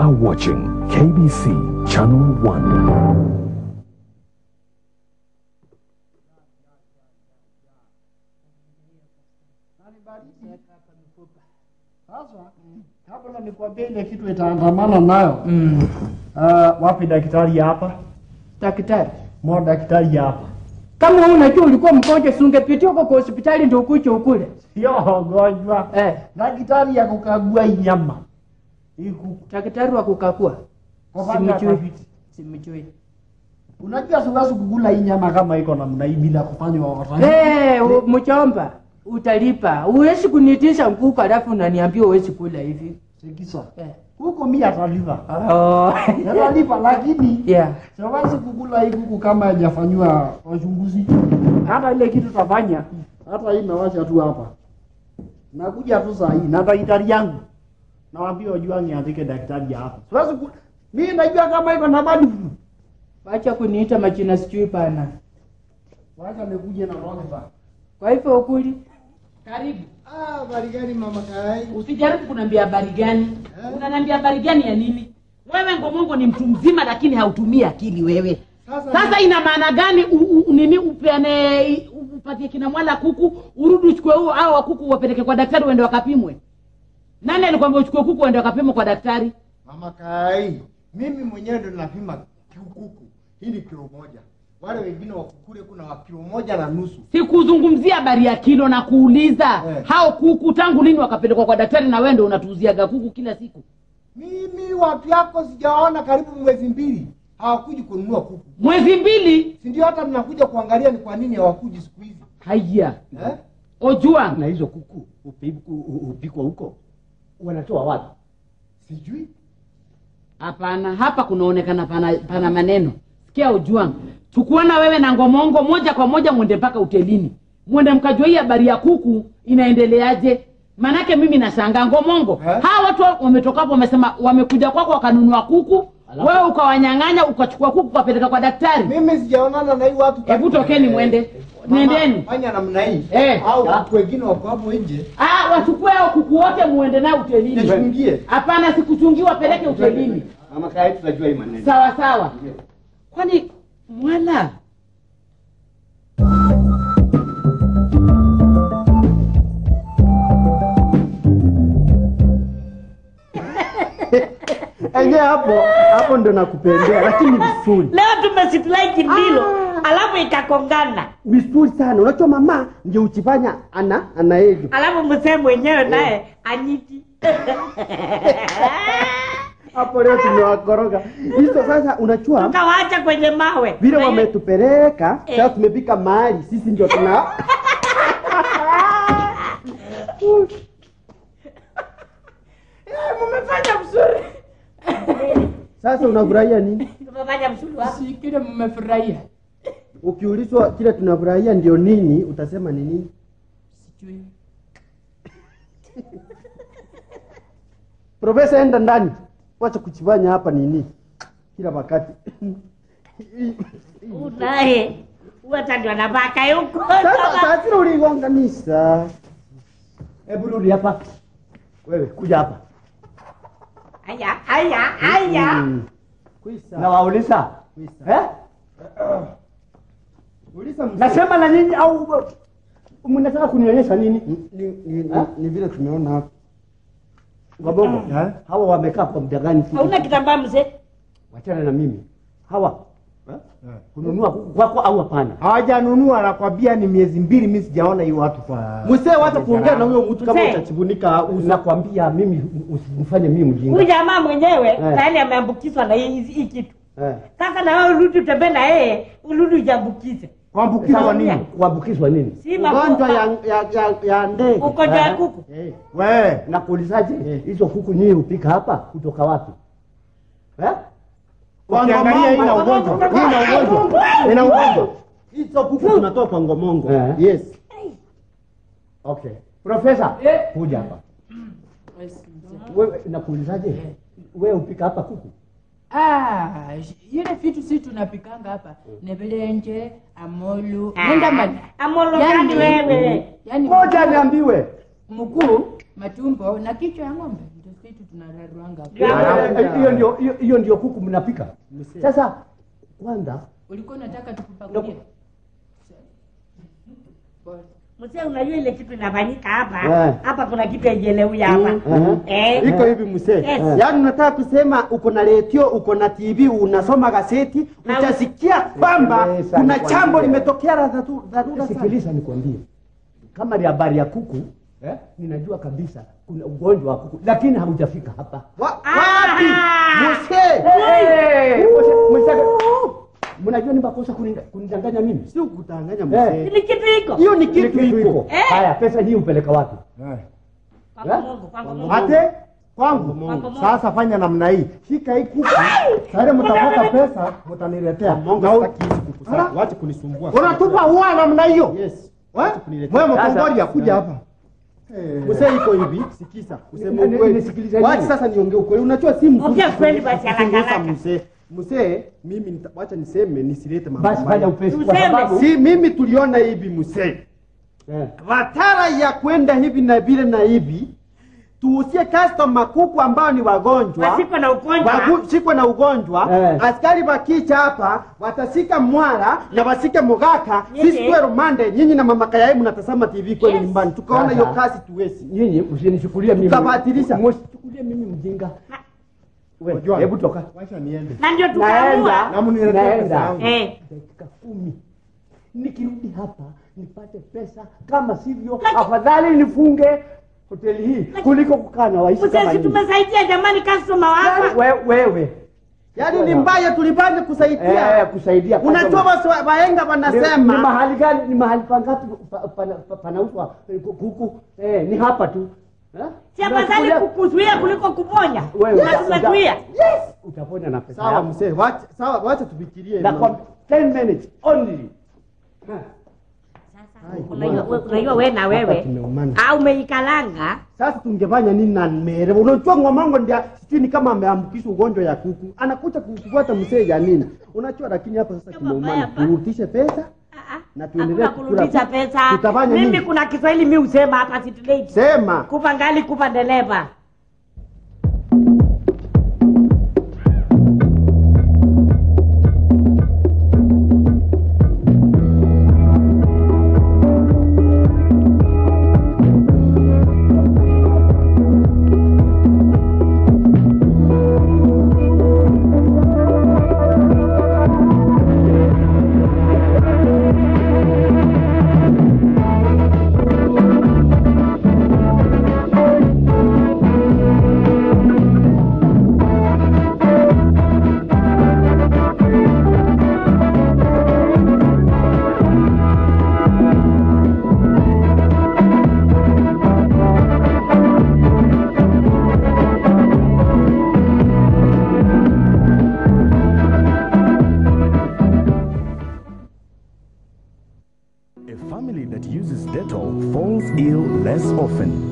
are watching KBC Channel 1. Sasa kabla nikwambie ile kitu itaandamana nayo. Wapi daktari hapa? Daktari. Mo daktari hapa. Kama unajua ulikuwa mgonjwa usingepitia kwa hospitali ndio ukuche ukule. Sio gonjwa. Daktari ya kukagua nyama. Daktari wa kukagua. Simjui. Unajua siwezi kukula hii nyama kama iko namna hii bila kufanya wakati. Mchomba, utalipa. Uwezi kunitisha mkuku alafu unaniambia uwezi kula hivi. Sikisa. Huko mimi atalipa. Atalipa lakini siwezi kukula hii kuku kama hajafanywa uchunguzi. Hata ile kitu tafanya. Hata hii nawacha tu hapa. Nakuja tu saa hii na daktari yangu. Nawaambia Ojwang niandike daktari hapa. Siwezi mimi najua kama iko na badi. Wacha kuniita majina sijui pana. Wacha nikuje na roho. Kwa hivyo ukuli. Karibu. Habari gani mama Kai? Usijaribu kuniambia habari gani. Unaniambia habari gani ya nini? Wewe Ngomongo ni mtu mzima lakini hautumii akili wewe. Sasa ina maana gani nini upeane upatie kina mwala kuku, urudi uchukue huo au kuku wapeleke kwa daktari uende wakapimwe? Nani alikwambia uchukue kuku uende wakapimwe kwa daktari? Mama Kai, mimi mwenyewe ndo napima kuku. Hii ni kilo moja. Wale wengine wakukule kuna wa kilo 1.5. Sikuzungumzia habari ya kilo na kuuliza hao kuku tangu lini wakapelekwa kwa daktari na wewe ndio unatuuziaga kuku kila siku? Mimi watu yako sijaona karibu mwezi 2. Hawakuji kununua kuku. Mwezi 2? Si ndio hata mnakuja kuangalia ni kwa nini hawakuji siku hizi. Haya. Ojwang na hizo kuku upikwa huko. Wanatoa wapi? Sijui. Hapana, hapa kunaonekana pana maneno. Sikia Ojwang, tukuona wewe na Ngomongo moja kwa moja mwende mpaka hotelini. Mwende mkajua hii habari ya kuku inaendeleaje. Manake mimi nashangaa Ngomongo. Hawa watu wametoka hapo wamesema wamekuja kwako wakanunua kuku. Wewe ukawanyang'anya ukachukua kuku ukapeleka kwa daktari. Mimi sijaonana na hii watu. Hebu tokeni mwende. Nendeni. Fanya namna hii. Au watu wengine wako hapo nje. Wachukue hao kuku wote muende nao hotelini. Nichungie. Hapana, sikuchungie wapeleke hotelini. Mama Kai tutajua hii maneno. Sawa sawa. Kwani mwala hapo ndo nakupendea lakini vizuri. Leo tumesitulai kindilo alafu ikakongana. Vizuri sana. Unajua mama ndio uchifanya anaejo. Alafu mzee mwenyewe naye anyiti. Hapo leo tumewakoroga. Hizo sasa unachua. Tukawaacha kwenye mawe. Vile wametupeleka, sasa tumepika mahali. Sisi ndio tuna Mmefanya mzuri. Sasa unafurahia nini? Tumefanya mzuri wapi? Si kile mmefurahia. Ukiulizwa kile tunafurahia ndio nini, utasema ni nini? Sijui. Profesa enda ndani. Wacha kuchifanya hapa nini? Kila wakati. Unae. Uata ndio anabaka yuko. Sasa uligonganisha. Hebu rudi hapa. Wewe kuja hapa. Haya. Kuisa. Na wauliza. Kuisa. Uliza mzee. Nasema na nini au mnataka kunionyesha nini? Ni vile tumeona hapa. Ngomongo, hawa wamekaa kwa muda gani? Hauna kitambaa mzee? Wachana na mimi. Hawa kununua kwako au hapana? Hawajanunua, nakwambia ni miezi 2 mimi sijaona hiyo watu kwa. Mzee wacha kuongea na huyo mtu kama utachibunika, unakwambia mimi usimfanye mimi mjinga. Huyu jamaa mwenyewe tayari ameambukizwa na hii kitu. Sasa na wewe urudi utembee na yeye, urudi ujaambukize. Kuambukizwa nini? Kuambukizwa nini? Ugonjwa ya ndege. Ugonjwa ya kuku. Wewe nakuulizaje? Hizo kuku nyinyi upika hapa kutoka wapi? Ukiangalia hii na ugonjwa. Ina ugonjwa. Hizo kuku tunatoa kwa Ngomongo. Yes. Okay. Profesa, kuja hapa. Wewe nakuulizaje? Wewe upika hapa kuku? Ile vitu sisi tunapikanga hapa. Nebelenje, amolu. Amolu gani wewe? Yaani ngoja niambiwe. Mkuu, matumbo na kichwa ya ng'ombe. kitu tunararuanga. Hiyo ndio kuku mnapika. Sasa kwanza Ulikuwa unataka tukupakulie? Mzee, unajua ile kitu inafanyika hapa. Hapa kuna kitu haieleweki hapa. Iko hivi mzee. Yaani unataka kusema uko na radio, uko na TV, unasoma gazeti, utasikia kwamba kuna jambo limetokea dharura. Sikiliza nikwambie. Kama ni habari ya kuku, ninajua kabisa kuna ugonjwa wa kuku, lakini haujafika hapa. Wapi? Mzee. Mnajua ni makosa kunidanganya mimi? Sio kudanganya mzee. Ni kitu iko. Hiyo ni kitu iko. Haya, pesa hii upeleka wapi? Kwangu Mungu. Ate kwangu. Sasa fanya namna hii. Shika hii kuku. Sasa mtafuta pesa, mtaniletea. Na wacha kunisumbua. Unatupa huwa namna hiyo? Yes. Wacha kuniletea. Wewe mtongoria kuja hapa. Mzee iko hivi, sikiza. Useme ukweli. Wacha sasa niongee ukweli. Unajua si mzuri. Ongea kweli basi haraka. Mzee, mimi wacha niseme nisilete mambo. Basi fanya upesi kwa sababu si mimi tuliona hivi mzee. Watara ya kwenda hivi na vile na hivi. Tuusie customer kuku ambao ni wagonjwa. Wasiko na ugonjwa. Askari wakicha hapa watasika mwara na wasike mogaka. Sisi kwa rumande nyinyi na mama kaya mnatazama TV kweli nyumbani. Tukaona hiyo kazi tuwezi. Nyinyi usinichukulie mimi. Tukabatilisha. Msichukulie mimi mjinga. Wewe hebu toka. Wacha niende. Na ndio tukaamua. Na mniletea pesa yangu. Dakika 10. Nikirudi hapa nipate pesa, kama sivyo afadhali nifunge hoteli hii kuliko kukaa na waishi kama hivi. Tumesaidia jamani customer wako. Wewe. Yaani ni mbaya tulipande kusaidia. Kusaidia. Unajua wahenga wanasema ni mahali gani, ni mahali pangapi panauzwa kuku? Ni hapa tu. Si afadhali kukuzuia kuliko kuponya. Na tumezuia. Yes. Utaponya na pesa. Sawa mzee, wacha tufikirie. Na kwa 10 minutes only. Unajua wewe na wewe au umeikalanga. Sasa tungefanya nini na mere? Unajua ngomongo ndio sijui kama ameambukizwa ugonjwa ya kuku. Anakuja kufuata mzee ya nini? Unajua lakini hapa sasa kimeumana. Turudishe pesa. Na tuendelee kurudisha pesa. Mimi kuna Kiswahili mimi usema hapa situlate. Sema. Kupa ngali kupa dereva. A family that uses Dettol falls ill less often.